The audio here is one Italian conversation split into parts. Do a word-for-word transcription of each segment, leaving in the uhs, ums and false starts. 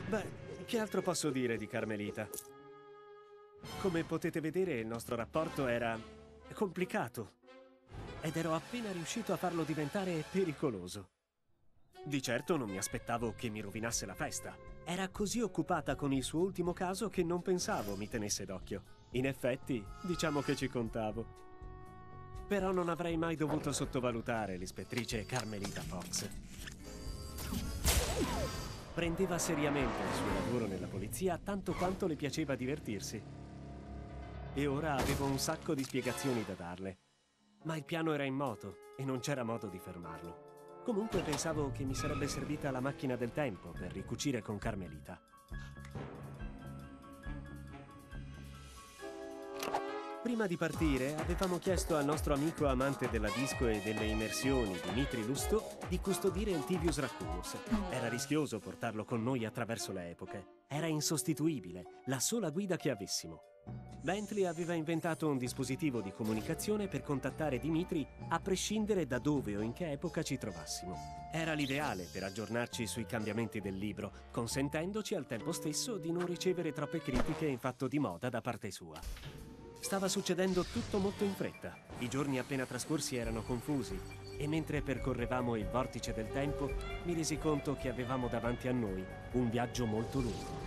Beh, che altro posso dire di Carmelita? Come potete vedere, il nostro rapporto era complicato ed ero appena riuscito a farlo diventare pericoloso. Di certo non mi aspettavo che mi rovinasse la festa. Era così occupata con il suo ultimo caso che non pensavo mi tenesse d'occhio. In effetti, diciamo che ci contavo. Però non avrei mai dovuto sottovalutare l'ispettrice Carmelita Fox. Prendeva seriamente il suo lavoro nella polizia tanto quanto le piaceva divertirsi. E ora avevo un sacco di spiegazioni da darle. Ma il piano era in moto e non c'era modo di fermarlo. Comunque pensavo che mi sarebbe servita la macchina del tempo per ricucire con Carmelita. Prima di partire avevamo chiesto al nostro amico amante della disco e delle immersioni, Dimitri Lusto, di custodire il Tivius Racculus. Era rischioso portarlo con noi attraverso le epoche. Era insostituibile, la sola guida che avessimo. Bentley aveva inventato un dispositivo di comunicazione per contattare Dimitri a prescindere da dove o in che epoca ci trovassimo. Era l'ideale per aggiornarci sui cambiamenti del libro, consentendoci al tempo stesso di non ricevere troppe critiche in fatto di moda da parte sua. Stava succedendo tutto molto in fretta. I giorni appena trascorsi erano confusi e mentre percorrevamo il vortice del tempo mi resi conto che avevamo davanti a noi un viaggio molto lungo.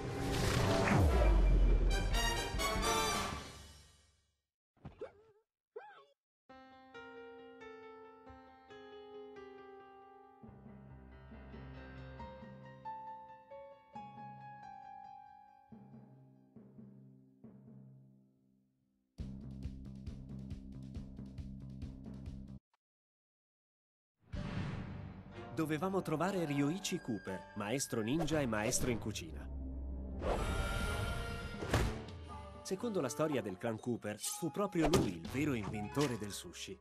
Dovevamo trovare Ryoichi Cooper, maestro ninja e maestro in cucina. Secondo la storia del clan Cooper, fu proprio lui il vero inventore del sushi.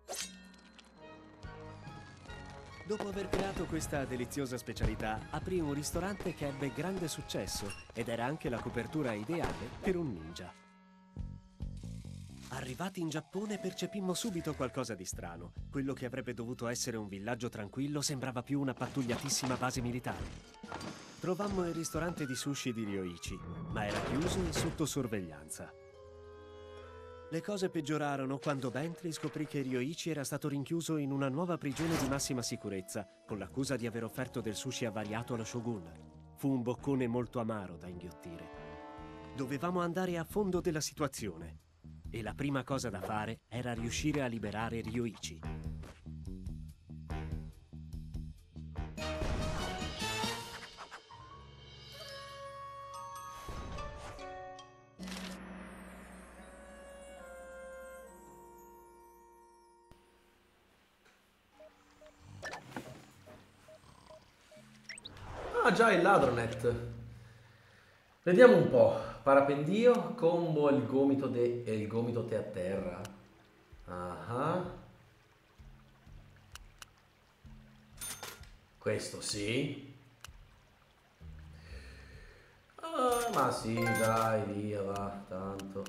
Dopo aver creato questa deliziosa specialità, aprì un ristorante che ebbe grande successo ed era anche la copertura ideale per un ninja. Arrivati in Giappone percepimmo subito qualcosa di strano. Quello che avrebbe dovuto essere un villaggio tranquillo sembrava più una pattugliatissima base militare. Trovammo il ristorante di sushi di Ryoichi, ma era chiuso e sotto sorveglianza. Le cose peggiorarono quando Bentley scoprì che Ryoichi era stato rinchiuso in una nuova prigione di massima sicurezza, con l'accusa di aver offerto del sushi avariato allo shogun. Fu un boccone molto amaro da inghiottire. Dovevamo andare a fondo della situazione. E la prima cosa da fare era riuscire a liberare Ryoichi. Ah già, il ladronet. Vediamo un po'. Parapendio, combo il gomito de e il gomito te a terra. Ah. Questo sì. Ah, ma sì, dai, via, va, tanto.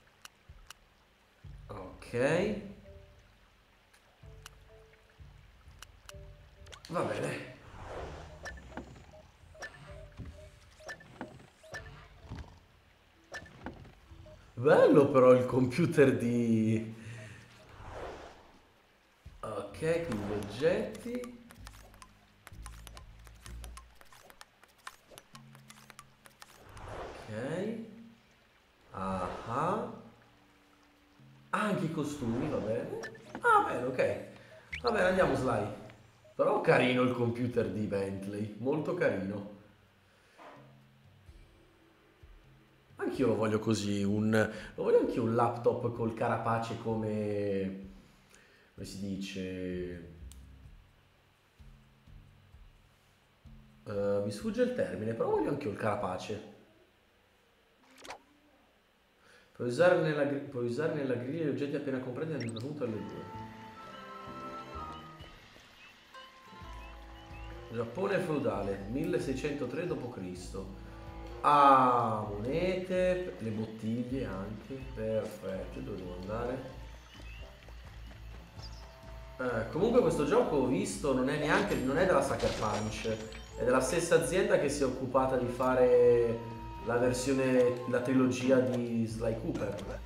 Ok. Va bene. Bello però il computer di... Ok, quindi oggetti. Ok. Ah. Anche i costumi, va bene. Ah, bene, ok. Va bene, andiamo Sly. Però carino il computer di Bentley, molto carino. Anch'io lo voglio così, un, lo voglio anche un laptop col carapace come, come si dice, uh, mi sfugge il termine, però voglio anche il carapace. Puoi usare nella, puoi usare nella griglia gli oggetti appena comprati da un punto alle due. Giappone feudale, milleseicentotre dopo Cristo Ah, monete, le bottiglie anche, perfetto, dove devo andare? Eh, comunque questo gioco ho visto non è neanche, non è della Sucker Punch, È della stessa azienda che si è occupata di fare la versione, la trilogia di Sly Cooper.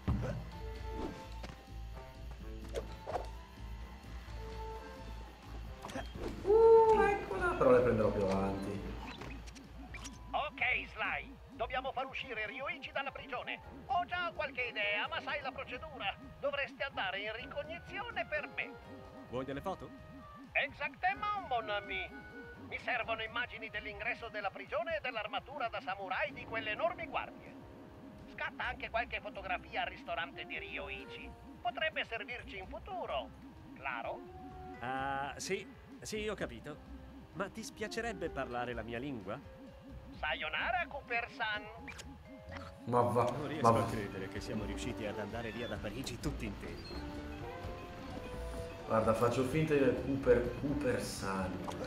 Uh, eccola, però le prenderò più avanti. Ok, Sly, dobbiamo far uscire Ryoichi dalla prigione. Ho già qualche idea, ma sai la procedura. Dovresti andare in ricognizione per me. Vuoi delle foto? Exactement, mon ami. Mi servono immagini dell'ingresso della prigione e dell'armatura da samurai di quelle enormi guardie. Scatta anche qualche fotografia al ristorante di Ryoichi. Potrebbe servirci in futuro. Claro? Ah, sì, sì, ho capito. Ma ti spiacerebbe parlare la mia lingua? Sayonara, Cooper-san. Ma va, Non riesco ma a va. credere che siamo riusciti ad andare via da Parigi tutti interi. Guarda, faccio finta di Cooper, Cooper-san.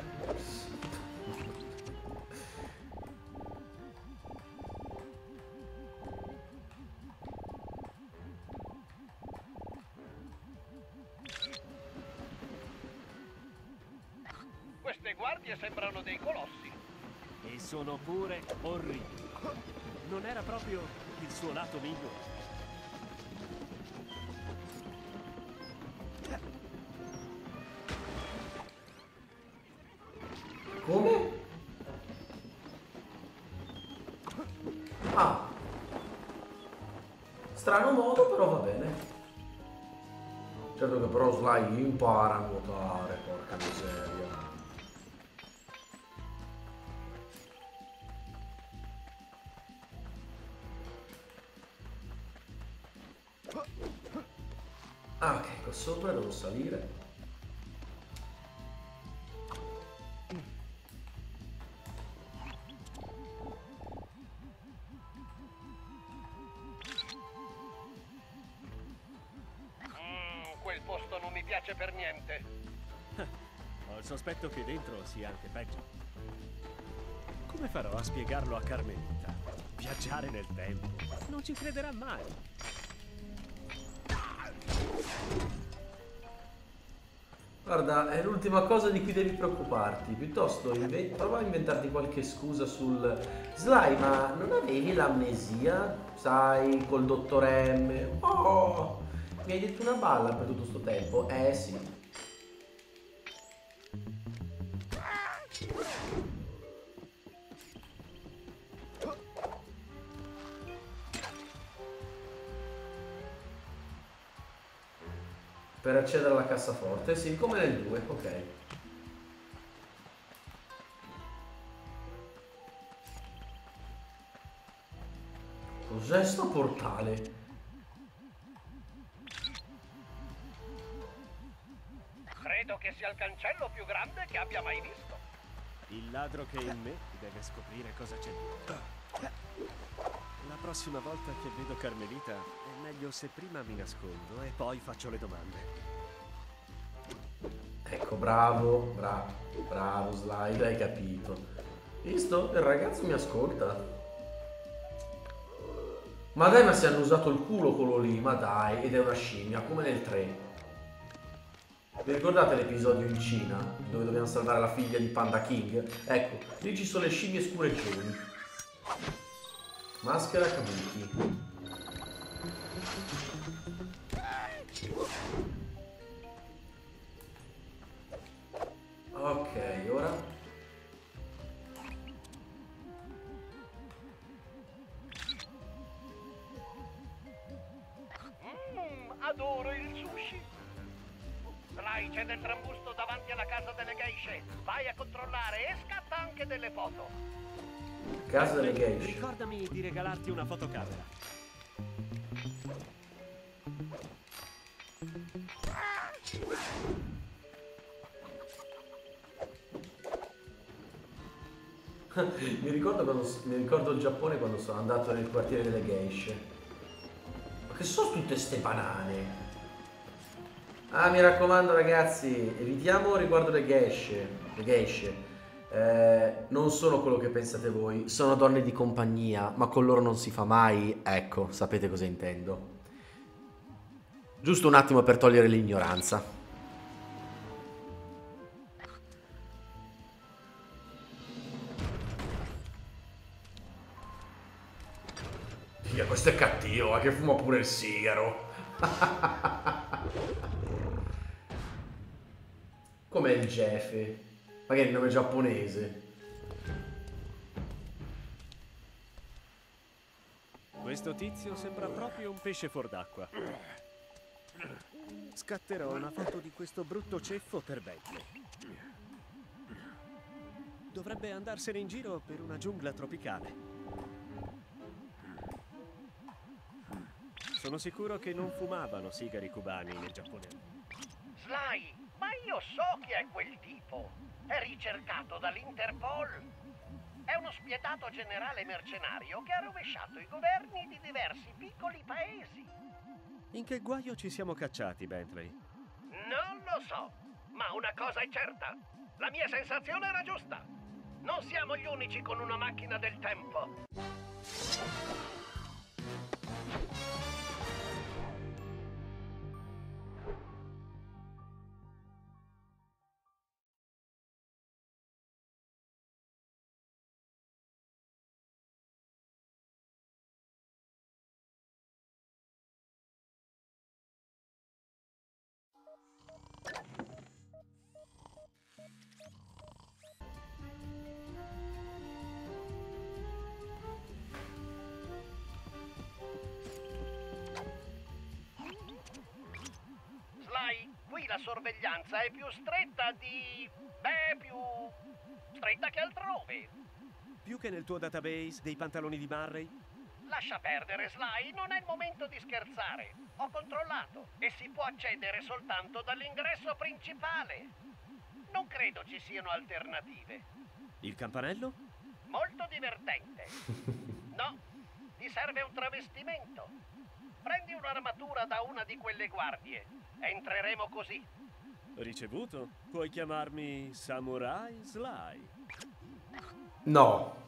Queste guardie sembrano dei colossi. E sono pure orribili. Non era proprio il suo lato migliore. Come? Ah. Strano modo, però va bene. Certo che però Sly impara a nuotare, porca miseria. Ah, ok, qua sopra devo salire. Mm, quel posto non mi piace per niente. Ho il sospetto che dentro sia anche peggio. Come farò a spiegarlo a Carmelita? Viaggiare nel tempo? Non ci crederà mai. Guarda, è l'ultima cosa di cui devi preoccuparti. Piuttosto inve- prova a inventarti qualche scusa sul Sly, ma non avevi l'amnesia? Sai, col dottor M? Oh, mi hai detto una balla per tutto sto tempo? Eh sì. Per accedere alla cassaforte, sì, come nel due, ok. Cos'è sto portale? Credo che sia il cancello più grande che abbia mai visto. Il ladro che è in me deve scoprire cosa c'è dentro. La prossima volta che vedo Carmelita è meglio se prima mi nascondo e poi faccio le domande. Ecco, bravo, bravo, bravo Sly, hai capito. Visto? Il ragazzo mi ascolta. Ma dai, ma si hanno usato il culo quello lì, ma dai, ed è una scimmia, come nel tre. Vi ricordate l'episodio in Cina, dove dobbiamo salvare la figlia di Panda King? Ecco, lì ci sono le scimmie scureggioni. Maschera Kabuki. Ok, ora... Mmm, adoro il sushi. Sly, c'è del trambusto davanti alla casa delle geishe. Vai a controllare e scatta anche delle foto. Casa delle Beh, geishe. ricordami di regalarti una fotocamera. mi, ricordo quando, mi ricordo il Giappone quando sono andato nel quartiere delle geishe. Ma che sono tutte ste banane? Ah, mi raccomando ragazzi, evitiamo riguardo le geishe. Le geishe. Eh, non sono quello che pensate voi, sono donne di compagnia, ma con loro non si fa mai. Ecco, sapete cosa intendo. Giusto un attimo per togliere l'ignoranza. Figa, questo è cattivo, ma che fuma pure il sigaro. Com'è il Jefe? Ma che è il nome giapponese? Questo tizio sembra proprio un pesce fuor d'acqua. Scatterò una foto di questo brutto ceffo per Bentley. Dovrebbe andarsene in giro per una giungla tropicale. Sono sicuro che non fumavano sigari cubani nel Giappone. Sly, ma io so chi è quel tipo. È ricercato dall'Interpol. È uno spietato generale mercenario che ha rovesciato i governi di diversi piccoli paesi. In che guaio ci siamo cacciati, Bentley? Non lo so, ma una cosa è certa. La mia sensazione era giusta. Non siamo gli unici con una macchina del tempo. Sly, qui la sorveglianza è più stretta di... beh, più... stretta che altrove. Più che nel tuo database dei pantaloni di Murray? Lascia perdere, Sly, non è il momento di scherzare. Ho controllato e si può accedere soltanto dall'ingresso principale. Non credo ci siano alternative. Il campanello? Molto divertente. No, ti serve un travestimento. Prendi un'armatura da una di quelle guardie. Entreremo così. Ricevuto? Puoi chiamarmi Samurai Sly. No.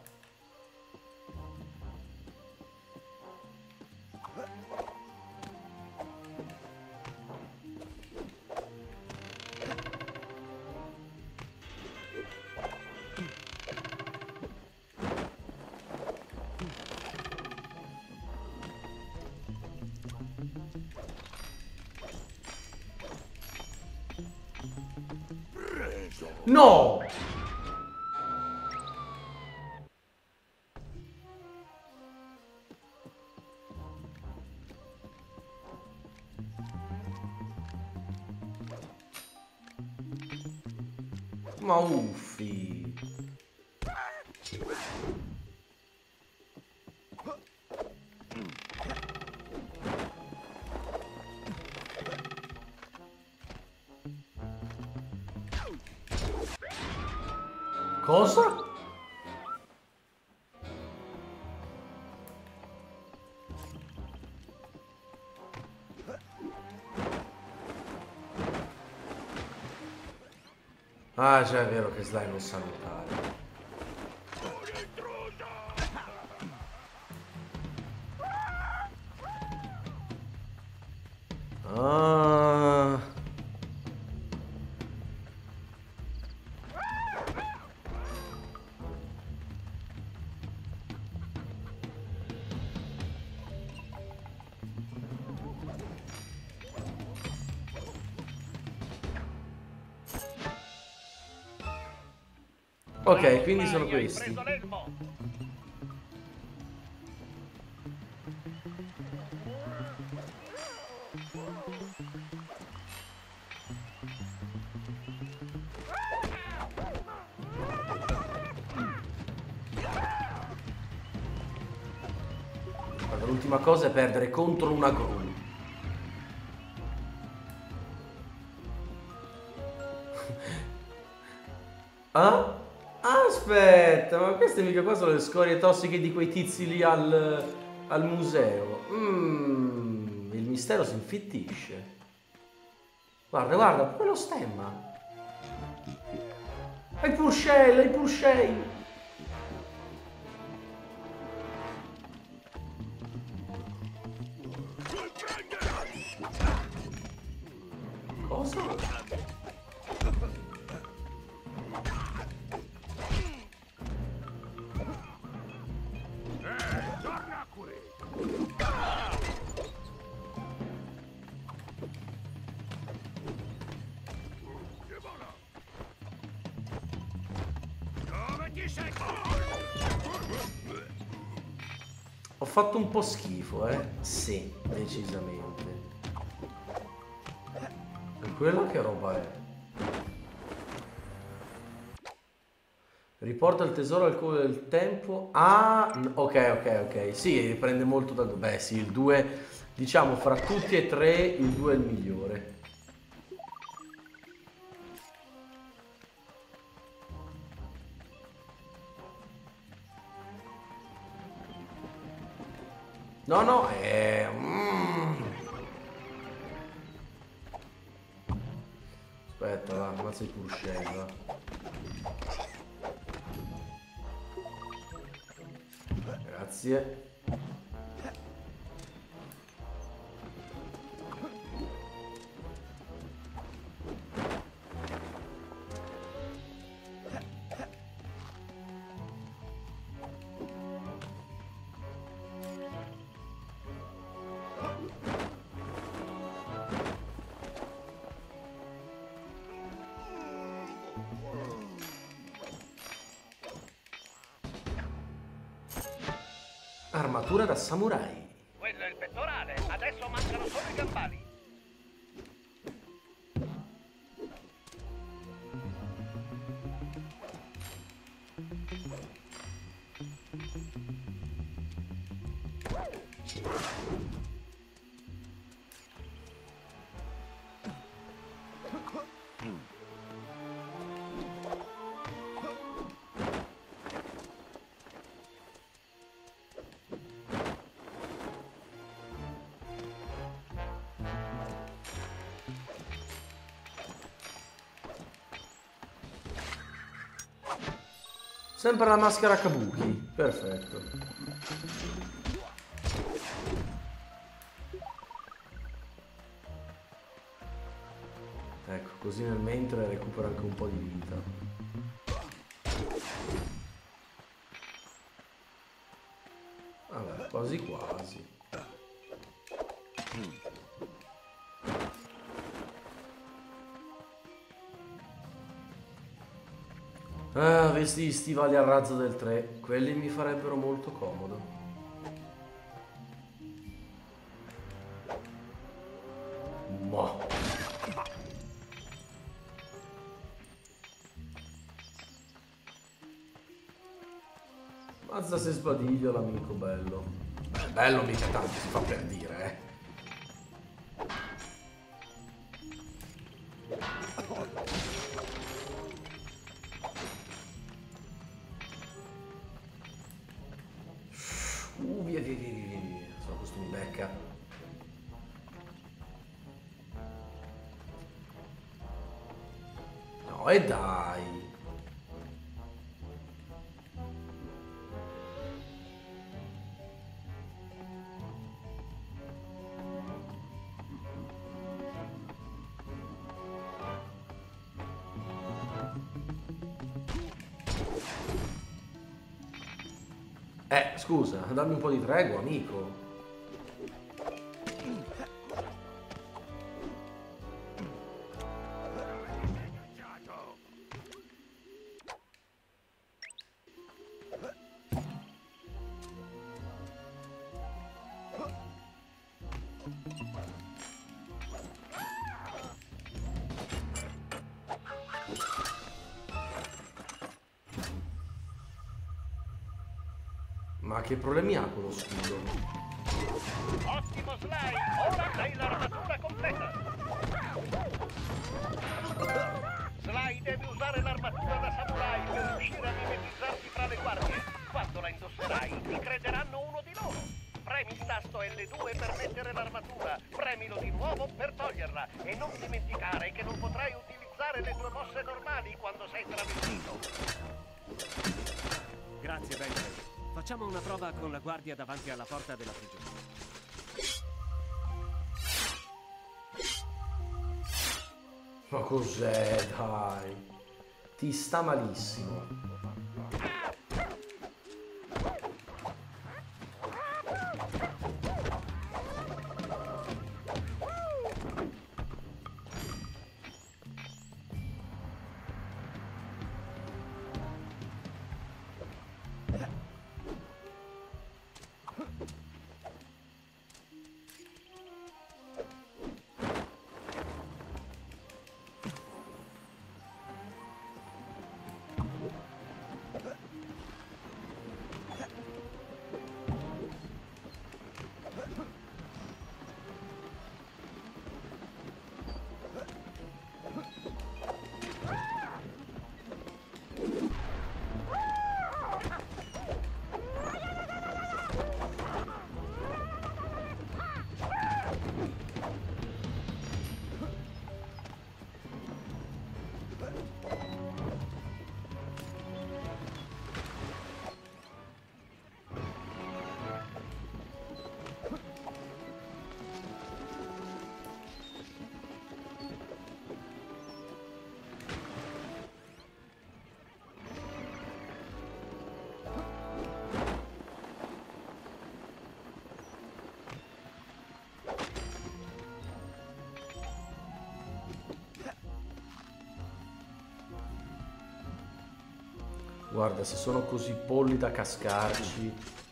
No! Ma uffi. Cosa? Ah, già è vero che Sly non sa nuotare. Ah. Ok, quindi sono questi. Guarda, l'ultima cosa è perdere contro una gru. Ah? Aspetta, ma queste mica qua sono le scorie tossiche di quei tizi lì al, al museo. Mm, il mistero si infittisce. Guarda, guarda, pure lo stemma. Hai Purcell, hai Purcell. Cosa? Ho fatto un po' schifo, eh? Sì, decisamente. E quella che roba è? Riporta il tesoro al cuore del tempo. Ah, ok, ok, ok. Sì, riprende molto dal... Beh, sì, il due... Diciamo, fra tutti e tre, il due è il migliore. No, no, è... Mm. Aspetta, va, ammazza il Purcell. Grazie. Armatura da samurai. Quello è il pettorale, adesso mancano solo i gambali. Sempre la maschera Kabuki. Perfetto. Ecco, così nel mentre recupero anche un po' di vita. Vabbè, quasi quasi. Ah, vesti gli stivali a razzo del tre, quelli mi farebbero molto comodo. Mo. Mazza se sbadiglio l'amico bello. Beh, bello mica tanto si fa per dire, eh. Uh, via, via, via, via, via. Solo questo mi becca. No, e dai. Eh, scusa, dammi un po' di tregua, amico. Ma che problemi ha con lo scudo? Ottimo Sly, ora hai l'armatura completa. Sly deve usare l'armatura da samurai per riuscire a mimetizzarsi fra le guardie. Quando la indosserai ti crederanno uno di loro. Premi il tasto L due per mettere l'armatura, premilo di nuovo per toglierla e non dimenticare che non potrai utilizzare le tue mosse normali quando sei travestito. Grazie, Benjamin. Facciamo una prova con la guardia davanti alla porta della prigione. Ma cos'è, dai? Ti sta malissimo. Guarda, se sono così polli da cascarci.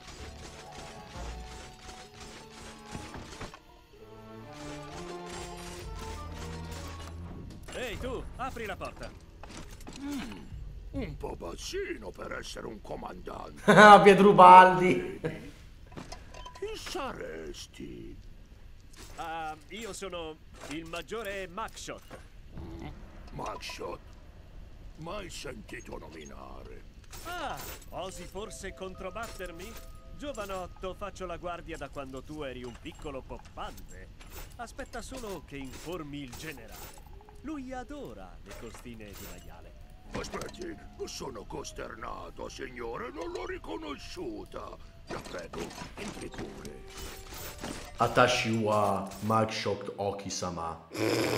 Ehi tu, apri la porta. Mm, un po' bassino per essere un comandante. Ah, Pietrubaldi. Chi saresti? Uh, io sono il maggiore Maxshot. Mm, Maxshot. Mai sentito nominare. Ah, osi forse controbattermi? Giovanotto, faccio la guardia da quando tu eri un piccolo poppante. Aspetta solo che informi il generale. Lui adora le costine di maiale. Aspetti, sono costernato, signore, non l'ho riconosciuta. La prego, entri pure. Atashi wa Maxshot Oki-sama.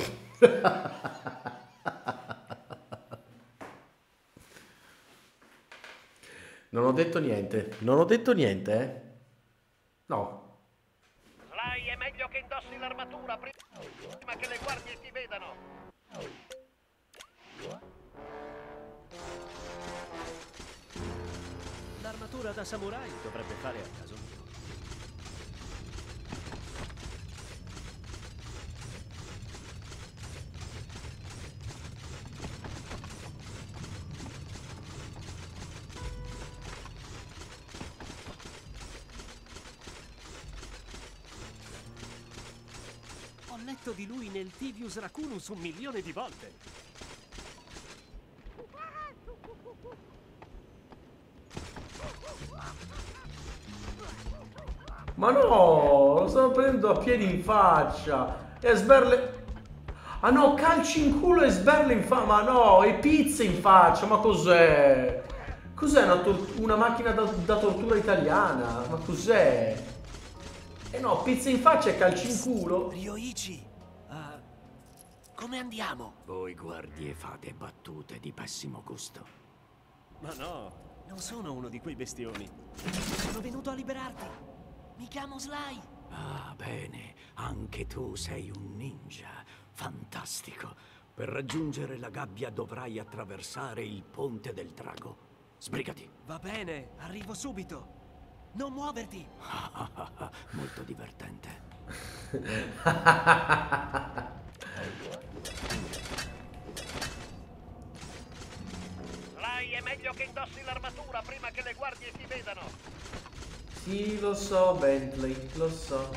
Non ho detto niente. Non ho detto niente, eh? No. Sly, è meglio che indossi l'armatura prima che le guardie ti vedano. L'armatura da samurai dovrebbe fare a caso mio. Ho letto di lui nel Tivius Racunus un milione di volte. Ma no, lo stanno prendendo a piedi in faccia. E sberle... Ah no, calci in culo e sberle in faccia. Ma no, e pizze in faccia. Ma cos'è? Cos'è una, una macchina da, da tortura italiana? Ma cos'è? Eh no, pizze in faccia e calci in culo. Ryoichi, uh, come andiamo? Voi guardie fate battute di pessimo gusto. Ma no, non sono uno di quei bestioni. Sono venuto a liberarti. Mi chiamo Sly. Ah, bene. Anche tu sei un ninja. Fantastico. Per raggiungere la gabbia dovrai attraversare il ponte del drago. Sbrigati. Va bene, arrivo subito. Non muoverti. Molto divertente. Sly, è meglio che indossi l'armatura prima che le guardie ti vedano. Sì, lo so, Bentley, lo so.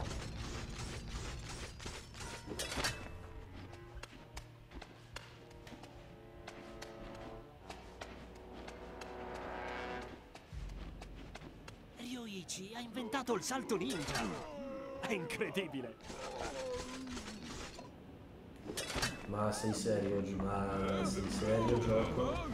Ryoichi ha inventato il salto ninja. È incredibile. Ma sei serio, Gi- ma sei serio, gioco?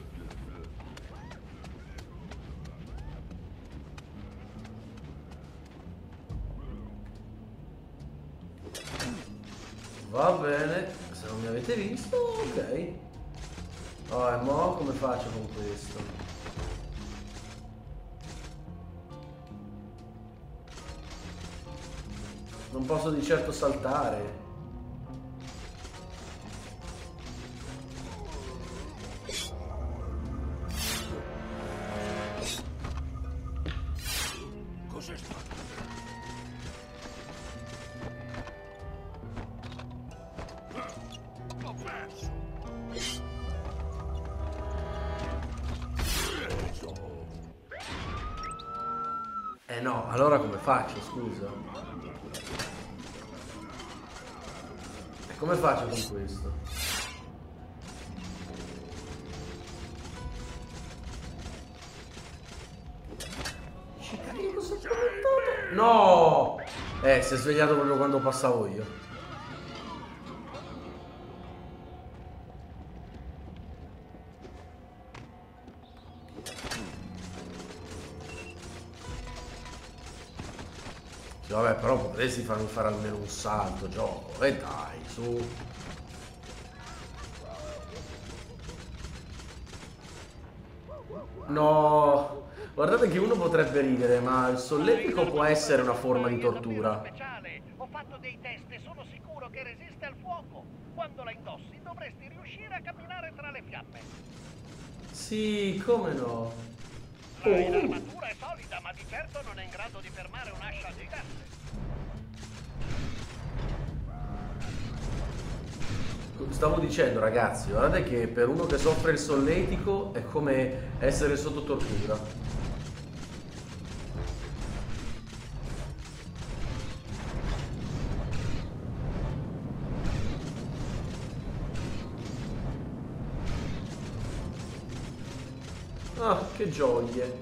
Va bene, se non mi avete visto, ok. Oh, e mo come faccio con questo? Non posso di certo saltare. Cos'è stato? Ho perso. Eh no, allora come faccio, scusa? E come faccio con questo? Ci credo, sono spaventato. No! Eh, si è svegliato proprio quando passavo io. Sì, vabbè, però potresti farmi fare almeno un salto, gioco. E dai, su. No, guardate che uno potrebbe ridere, ma il solletico può essere una forma di tortura. Speciale. Ho fatto dei test e sono sicuro che resiste al fuoco. Quando la indossi dovresti riuscire a camminare tra le fiamme. Sì, come no? Sai, l'armatura è solida, ma di certo non è in grado di fermare un'ascia gigante. Stavo dicendo, ragazzi, guardate che per uno che soffre il solletico è come essere sotto tortura. Ah, che gioie.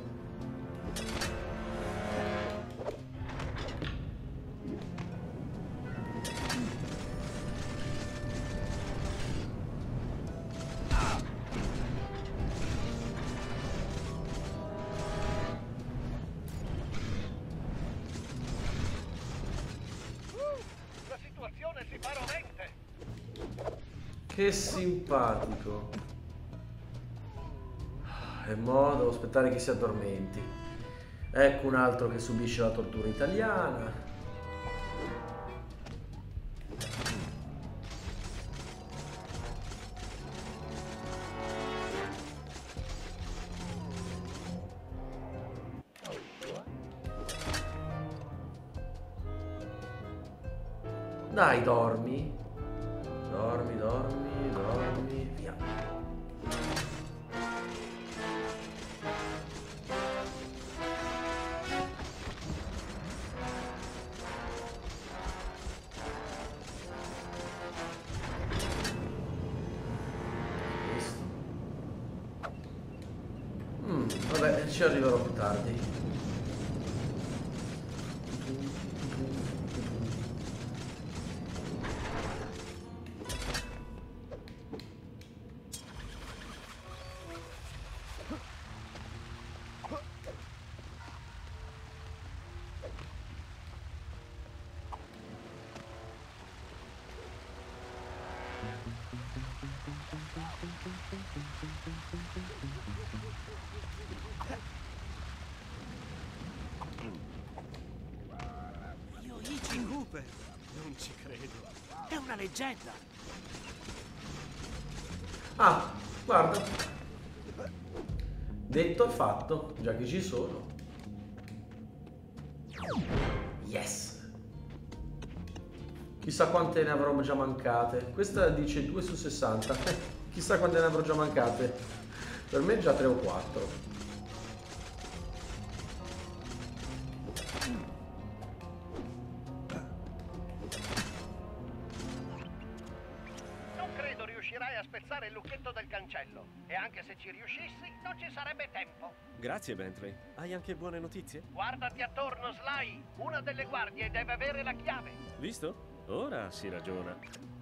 La situazione si fa rovente. Che simpatico. E mo devo aspettare che si addormenti. Ecco un altro che subisce la tortura italiana. Dai, dormi. Dormi, dormi, dormi, via. Mm, vabbè, ci arriverò più tardi. Eugene Hooper! Non ci credo. È una leggenda. Ah, guarda. Detto e fatto, già che ci sono. Yes. Chissà quante ne avrò già mancate. Questa dice due su sessanta. Chissà quante ne avrò già mancate. Per me già tre o quattro. Non credo riuscirai a spezzare il lucchetto del cancello. E anche se ci riuscissi, non ci sarebbe tempo. Grazie, Bentley. Hai anche buone notizie? Guardati attorno, Sly. Una delle guardie deve avere la chiave. Visto? Ora si ragiona.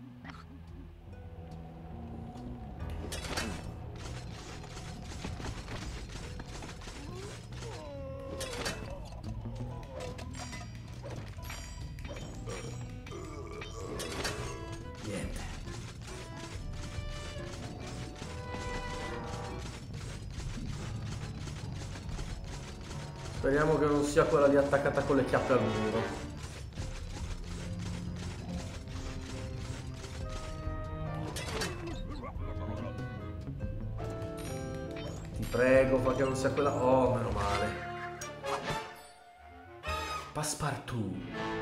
Niente. Speriamo che non sia quella lì attaccata con le chiappe al muro. Ti prego, fa che non sia quella... Oh, meno male. Passepartout.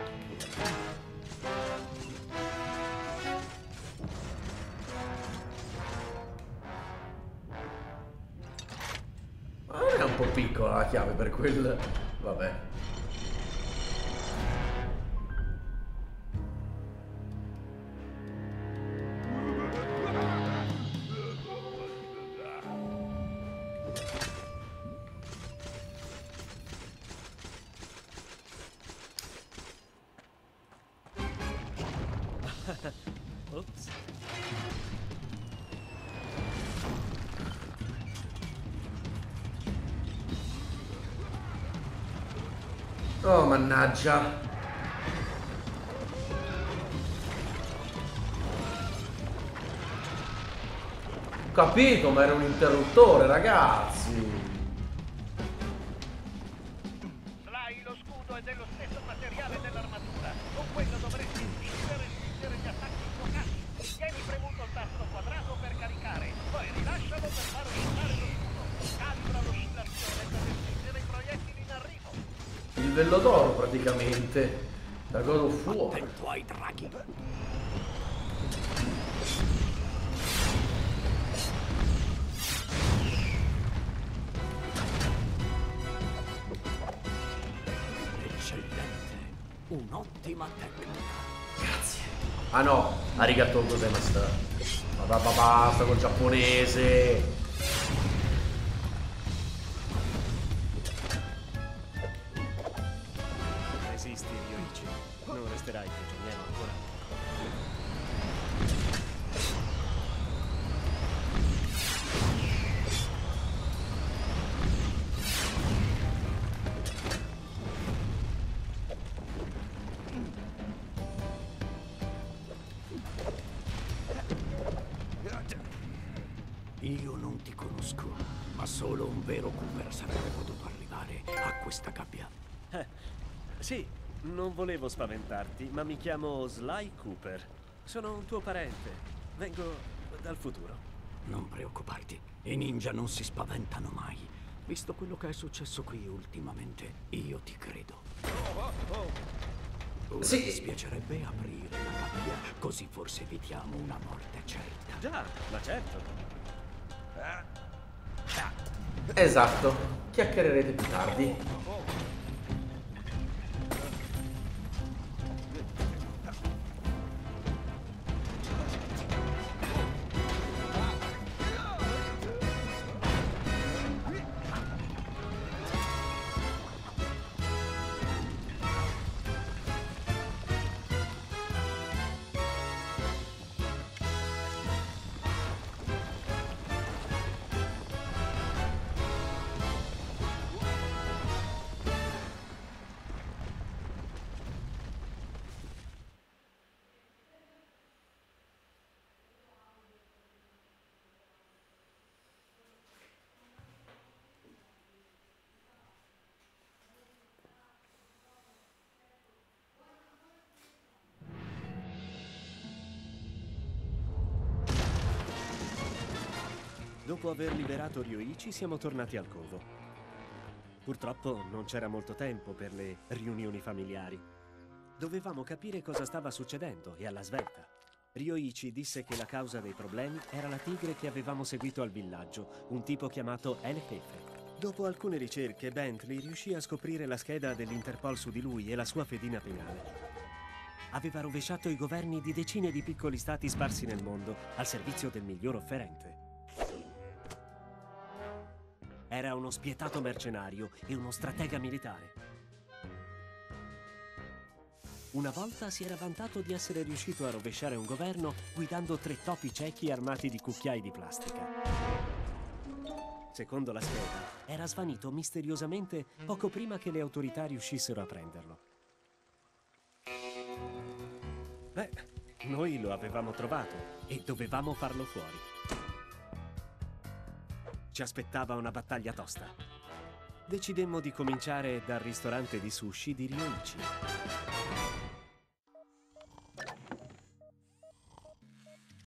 Ah, è un po' piccola la chiave per quel... Vabbè. Ops. Oh, mannaggia. Ho capito, ma era un interruttore, ragazzi. Sly, lo scudo è dello stesso materiale dell'armatura. Con quello dovresti riuscire a resistere gli attacchi fuocati. Tieni premuto il tasto quadrato per caricare, poi rilascialo per far uscire lo scudo. Calibra l'oscillazione per restringere i proiettili in arrivo. Il vello d'oro praticamente. Da God of War. Attento ai draghi. Eccellente. Un'ottima tecnica. Ah no, arigato gozaimasu. Ma va- va- basta col giapponese. Resisti, Ryoichi. Non resterai prigioniero ancora. Io non ti conosco, ma solo un vero Cooper sarebbe potuto arrivare a questa gabbia. Eh, sì, non volevo spaventarti, ma mi chiamo Sly Cooper. Sono un tuo parente. Vengo dal futuro. Non preoccuparti, i ninja non si spaventano mai. Visto quello che è successo qui ultimamente, io ti credo. Ora Sì. mi spiacerebbe aprire la gabbia, così forse evitiamo una morte certa. Già, ma certo. Esatto. Chiacchiererete più tardi. Dopo aver liberato Ryoichi siamo tornati al covo. Purtroppo non c'era molto tempo per le riunioni familiari. Dovevamo capire cosa stava succedendo e alla svelta. Ryoichi disse che la causa dei problemi era la tigre che avevamo seguito al villaggio, un tipo chiamato Elefefe. Dopo alcune ricerche, Bentley riuscì a scoprire la scheda dell'Interpol su di lui e la sua fedina penale. Aveva rovesciato i governi di decine di piccoli stati sparsi nel mondo al servizio del miglior offerente. Era uno spietato mercenario e uno stratega militare. Una volta si era vantato di essere riuscito a rovesciare un governo guidando tre topi ciechi armati di cucchiai di plastica. Secondo la scheda, era svanito misteriosamente poco prima che le autorità riuscissero a prenderlo. Beh, noi lo avevamo trovato e dovevamo farlo fuori. Ci aspettava una battaglia tosta. Decidemmo di cominciare dal ristorante di sushi di Ryoichi.